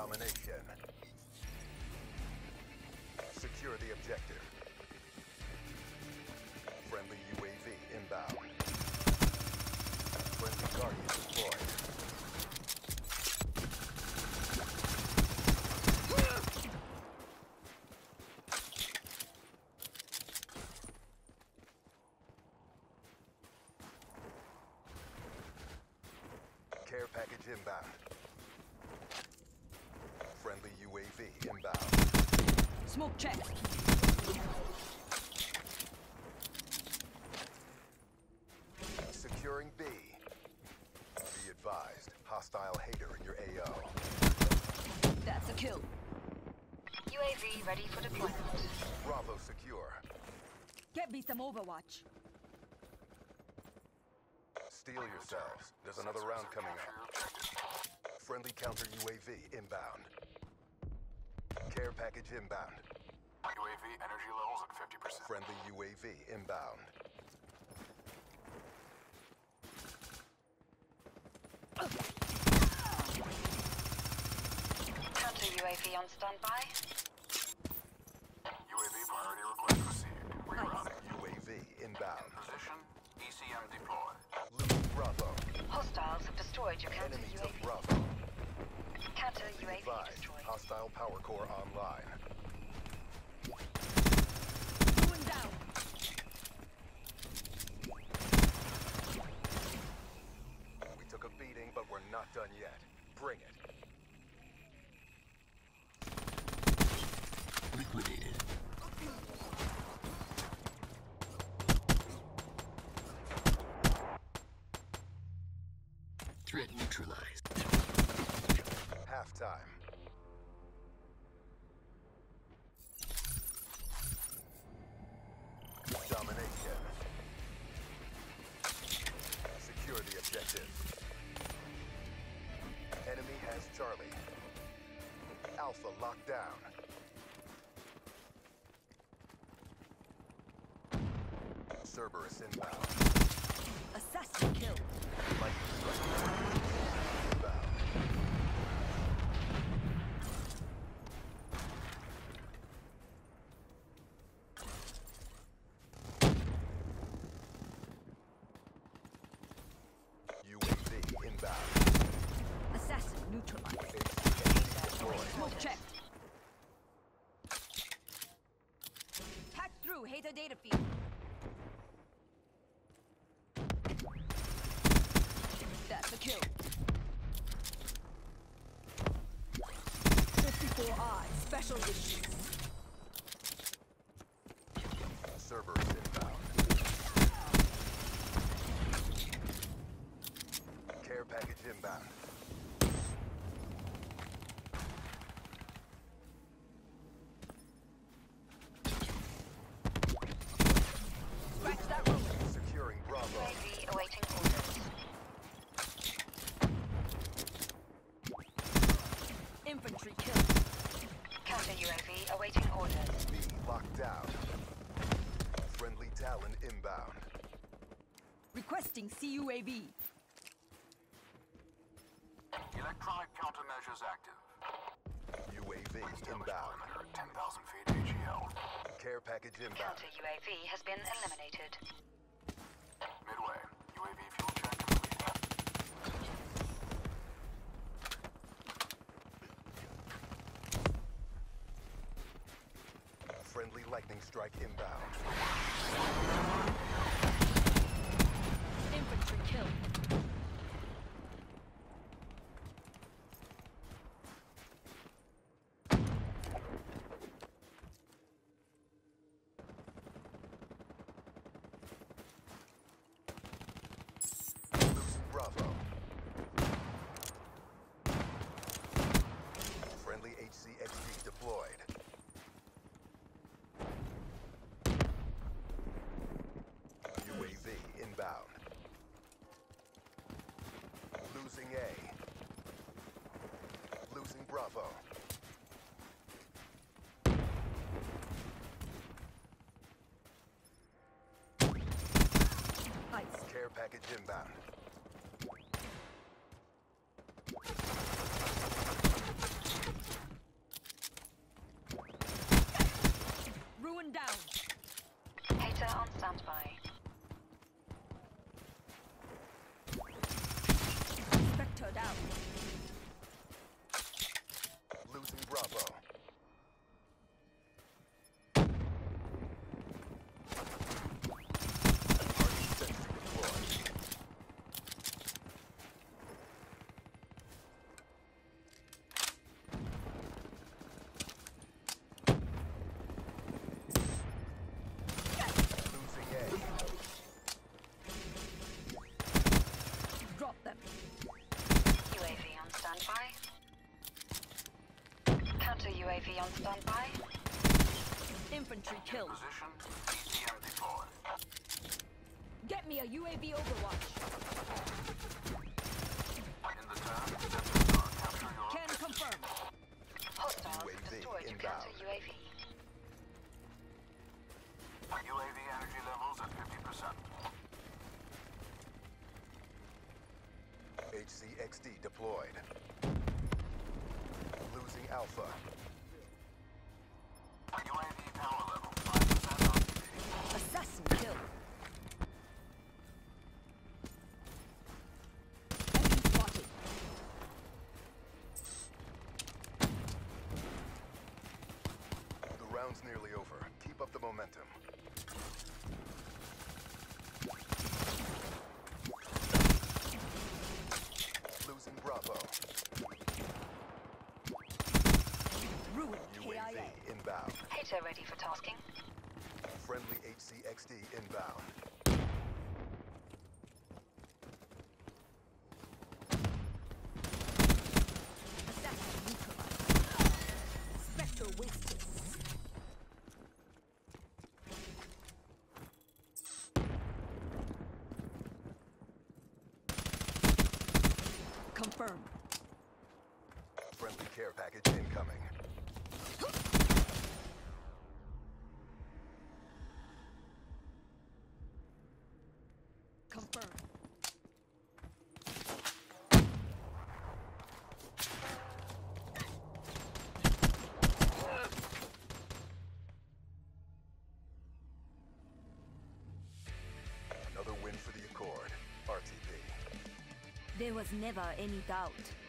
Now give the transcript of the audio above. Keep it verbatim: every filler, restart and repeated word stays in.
Domination. Secure the objective. Friendly U A V inbound. Friendly Guardian deployed. Care package inbound. Friendly U A V inbound. Smoke check. Securing B. Be advised, hostile hater in your A O. That's a kill. U A V ready for deployment. Bravo secure. Get me some Overwatch. Steel yourselves. There's another round coming up. Friendly counter U A V inbound. Care package inbound. U A V energy levels at fifty percent. Friendly U A V inbound. Counter U A V on standby. U A V priority request received. Rerouting. U A V inbound. Position, E C M deployed. Losing Bravo. Hostiles have destroyed your counter Enemy U A took V. Bravo. Counter Be U A V advised, destroyed. hostile power core online. Going down. We took a beating, but we're not done yet. Bring it. Liquidated. Threat neutralized. Halftime. Domination. Secure the objective. Enemy has Charlie. Alpha locked down. Cerberus inbound. Assassin kill. Lightning strike. Inbound. U A V inbound. Assassin neutralized. H C X deployed. Smoke check. Hack through hater data feed. That's a kill. fifty-four I special issues. Cerberus inbound. Care package inbound. Scratch that rumor. Securing U Bravo. A V awaiting orders. Infantry kill. Counter U A V awaiting orders. B locked down. Friendly Talon inbound. Requesting C U A V. Electronic countermeasures active. U A V inbound. Perimeter at ten thousand feet A G L. Care package inbound. Counter U A V has been eliminated. Midway. U A V fuel check complete. Friendly lightning strike inbound. Infantry kill. Losing Bravo. Friendly H C X D deployed. U A V inbound. Losing A. Losing Bravo. Ice. Care package inbound. One down. Hater on standby. Spectre down. Losing Bravo. Target sentry deployed. Losing A. Drop them. U A V on standby. Counter U A V on standby. Infantry killed. Position. E C M deployed. Get me a U A V overwatch. In the turn, Tempest are capture your Can confirm. Hostiles U A V destroyed inbound. counter U A V. U A V energy levels at fifty percent. H C X D deployed. Losing Alpha. U A V power level five percent on T V. Assassin killed. Enemy spotted. The round's nearly over. Keep up the momentum. Losing Bravo. Ruin U A K I V A. inbound. Hater ready for tasking. Friendly H C X D inbound. Assassin neutralized. Spectre wasted. Confirm. Friendly care package incoming. Confirm. Another win for the Accord. R T B. There was never any doubt.